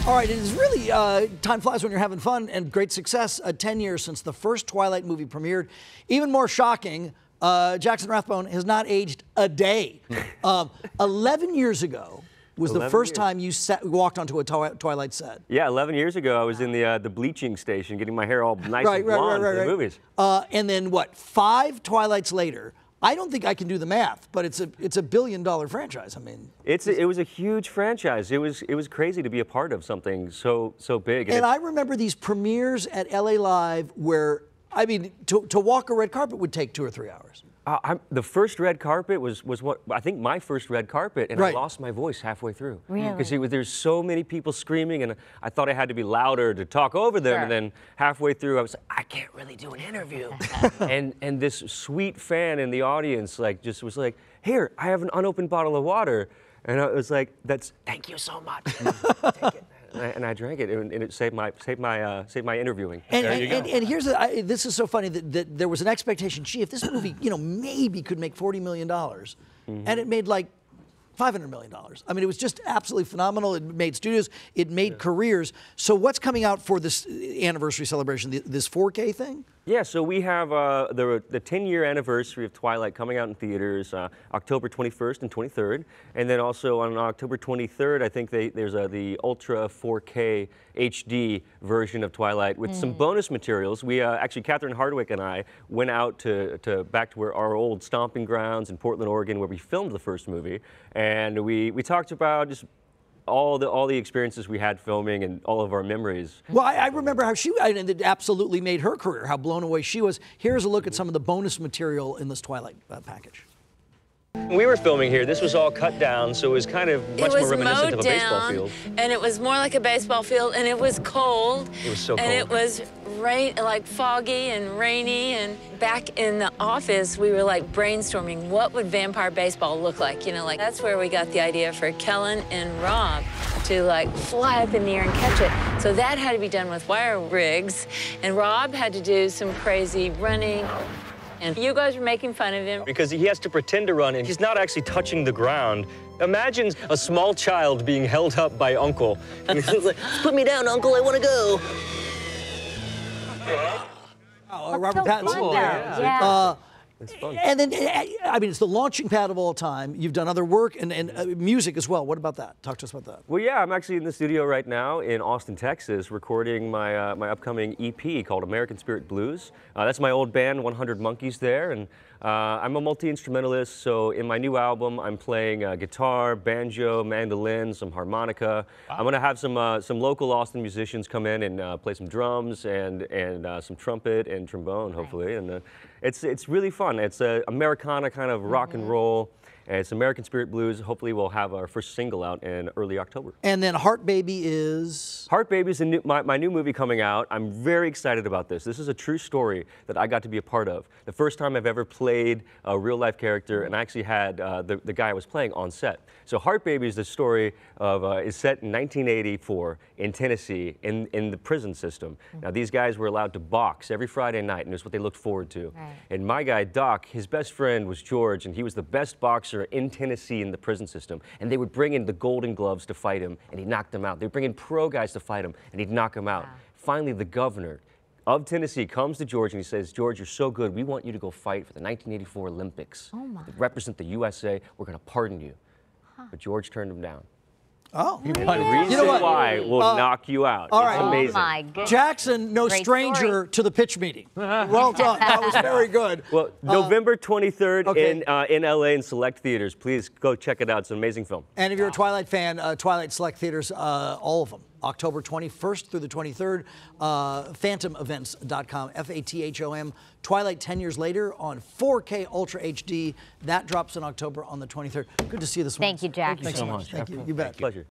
All right, it is really, time flies when you're having fun and great success. 10 years since the first Twilight movie premiered. Even more shocking, Jackson Rathbone has not aged a day. 11 years ago was the first time you walked onto a Twilight set. Yeah, 11 years ago I was in the bleaching station getting my hair all nice and blonde for the movies. And then what, 5 Twilights later, I don't think I can do the math, but it's a $1 billion franchise. I mean, it was a huge franchise. It was crazy to be a part of something so big. And I remember these premieres at LA Live where, I mean, to walk a red carpet would take 2 or 3 hours. The first red carpet was what I think my first red carpet, and I lost my voice halfway through. Really? Because there's so many people screaming, and I thought I had to be louder to talk over them. Sure. And then halfway through, I was like, I can't really do an interview. and this sweet fan in the audience just was like, here, I have an unopened bottle of water, and I was like, thank you so much. Take it. And I drank it, and it saved my interviewing. And here's this is so funny that there was an expectation. Gee, if this movie, maybe could make $40 million, and it made like $500 million. I mean, it was just absolutely phenomenal. It made studios, it made careers. So what's coming out for this anniversary celebration? This 4K thing? Yeah, so we have the 10-year anniversary of Twilight coming out in theaters October 21st and 23rd. And then also on October 23rd, I think there's the Ultra 4K HD version of Twilight with some bonus materials. We actually, Catherine Hardwicke and I went out back to our old stomping grounds in Portland, Oregon, where we filmed the first movie. And we talked about just all the experiences we had filming and all of our memories. Well, I remember how it absolutely made her career, how blown away she was. Here's a look at some of the bonus material in this Twilight package. When we were filming here, this was all cut down, so it was kind of much more reminiscent of a baseball field. And it was more like a baseball field, and it was cold. It was so cold. And it was foggy and rainy, and back in the office, we were like brainstorming what would vampire baseball look like, that's where we got the idea for Kellen and Rob to fly up in the air and catch it. So that had to be done with wire rigs, and Rob had to do some crazy running. And you guys were making fun of him. Because he has to pretend to run, and he's not actually touching the ground. Imagine a small child being held up by Uncle. And he's like, put me down, Uncle, I want to go. Robert Pattinson. Yeah. It's fun. And then, I mean, it's the launching pad of all time. You've done other work and music as well. What about that? Talk to us about that. Well, yeah, I'm actually in the studio right now in Austin, Texas, recording my my upcoming EP called American Spirit Blues. That's my old band, 100 Monkeys there, and I'm a multi-instrumentalist, so in my new album, I'm playing guitar, banjo, mandolin, some harmonica. Wow. I'm gonna have some local Austin musicians come in and play some drums and some trumpet and trombone, hopefully, and it's really fun. It's Americana kind of rock and roll. It's American Spirit Blues. Hopefully we'll have our first single out in early October. And then Heart Baby is? Heart Baby is my new movie coming out. I'm very excited about this. This is a true story that I got to be a part of. The first time I've ever played a real life character, and I actually had the guy I was playing on set. So Heart Baby is the story of, is set in 1984 in Tennessee in the prison system. Now these guys were allowed to box every Friday night, and it's what they looked forward to. Right. And my guy, Doc, his best friend was George, and he was the best boxer in Tennessee in the prison system. And they would bring in the Golden Gloves to fight him, and he knocked them out. They'd bring in pro guys to fight him, and he'd knock them out. Wow. Finally, the governor of Tennessee comes to George and he says, George, you're so good, we want you to go fight for the 1984 Olympics. Oh my. Represent the USA, we're gonna pardon you. But George turned him down. Oh. The reason why will knock you out. All right. It's amazing. Oh my goodness. Jackson, no Great stranger story. to the pitch meeting. Well done. That was very good. Well, November 23rd in LA in select theaters. Please go check it out. It's an amazing film. And if you're a Twilight fan, Twilight Select Theaters, all of them. October 21st through the 23rd, phantomevents.com, F-A-T-H-O-M. Twilight 10 Years Later on 4K Ultra HD. That drops in October on the 23rd. Good to see you this morning. Thank you, Jack. Thanks so much. Thank you. You bet. Pleasure.